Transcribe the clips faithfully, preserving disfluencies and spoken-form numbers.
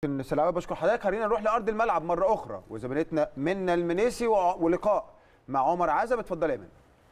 سلامة، بشكر حضرتك. خلينا نروح لارض الملعب مره اخرى وزميلتنا منى المنيسي ولقاء مع عمر عزب. اتفضل يا منى.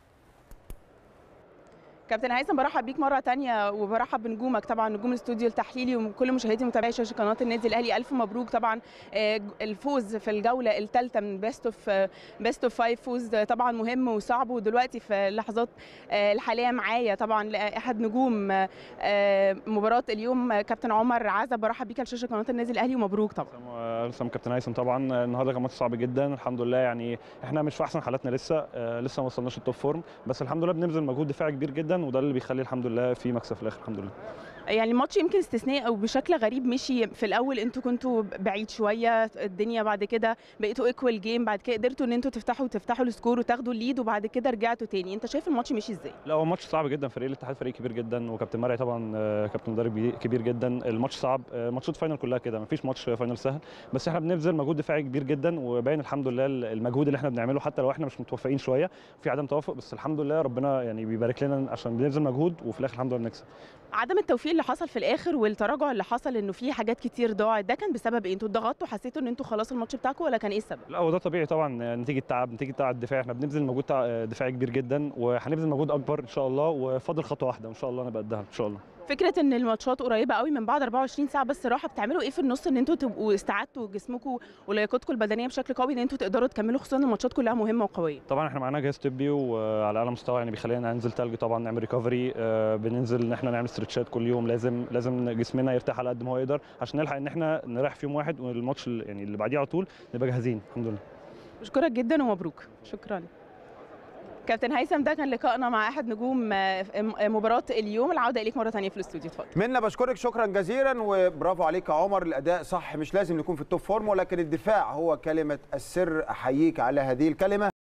كابتن هيثم، برحب بيك مره ثانيه وبرحب بنجومك طبعا، نجوم الاستوديو التحليلي وكل مشاهدي ومتابعي شاشه قناه النادي الاهلي. الف مبروك طبعا الفوز في الجوله الثالثه من بيست اوف بيست اوف فايف، فوز طبعا مهم وصعب. ودلوقتي في اللحظات الحاليه معايا طبعا احد نجوم مباراه اليوم كابتن عمر عزب. برحب بيك على شاشه قناه النادي الاهلي ومبروك طبعا. لسه كابتن هيثم، طبعا النهارده كان ماتش صعب جدا. الحمد لله يعني احنا مش في احسن حالاتنا، لسه لسه ما وصلناش التوب فورم، بس الحمد لله بنبذل مجهود دفاعي كبير جدا، وده اللي بيخلي الحمد لله في مكسب في الاخر الحمد لله. يعني الماتش يمكن استثنائي او بشكل غريب مشي. في الاول انتوا كنتوا بعيد شويه الدنيا، بعد كده بقيتوا ايكوال جيم، بعد كده قدرتوا ان انتوا تفتحوا تفتحوا السكور وتاخدوا الليد، وبعد كده رجعتوا تاني. انت شايف الماتش مشي ازاي؟ لا، هو ماتش صعب جدا. فريق الاتحاد فريق كبير جدا، وكابتن مرعي طبعا كابتن مدرب كبير جدا. الماتش صعب، ماتشات فاينل كلها كده، مفيش ماتش فاينل سهل، بس احنا بنبذل مجهود دفاعي كبير جدا، وباين الحمد لله المجهود اللي احنا بنعمله، حتى لو احنا مش متوفقين شويه في عدم توافق، بس الحمد لله ربنا يعني بيبارك لنا عشان بنبذل مجهود وفي الاخر الحمد لله بنكسب. عدم التوفيق اللي حصل في الاخر والتراجع اللي حصل، انه في حاجات كتير ضاعت، ده كان بسبب ايه؟ انتوا اتضغطتوا حسيتوا ان انتوا خلاص الماتش بتاعكم، ولا كان ايه السبب؟ لا، هو ده طبيعي طبعا، نتيجه تعب، نتيجه تعب الدفاع. احنا بنبذل مجهود دفاعي كبير جدا، وهنبذل مجهود اكبر ان شاء الله، وفاضل خطوه واحده وان شاء الله نبقى قدها ان شاء الله. فكره ان الماتشات قريبه قوي من بعد أربعة وعشرين ساعه بس راحه، بتعملوا ايه في النص ان انتوا تبقوا استعدتوا جسمكم ولياقتكم البدنيه بشكل قوي ان انتوا تقدروا تكملوا، خصوصا ان الماتشات كلها مهمه وقويه؟ طبعا احنا معانا جهاز طبي وعلى اعلى مستوى، يعني بيخلينا ننزل تلج طبعا، نعمل ريكفري، آه بننزل ان احنا نعمل ستريتشات كل يوم. لازم لازم جسمنا يرتاح على قد ما هو يقدر عشان نلحق ان احنا نريح في يوم واحد، والماتش يعني اللي بعديه على طول نبقى جاهزين الحمد لله. بشكرك جدا ومبروك. شكرا كابتن هيثم. ده كان لقائنا مع احد نجوم مباراه اليوم. العوده اليك مره ثانيه في الاستوديو. اتفضل. منى، بشكرك شكرا جزيلا وبرافو عليك يا عمر. الاداء صح، مش لازم نكون في التوب فورم، ولكن الدفاع هو كلمه السر. احييك على هذه الكلمه.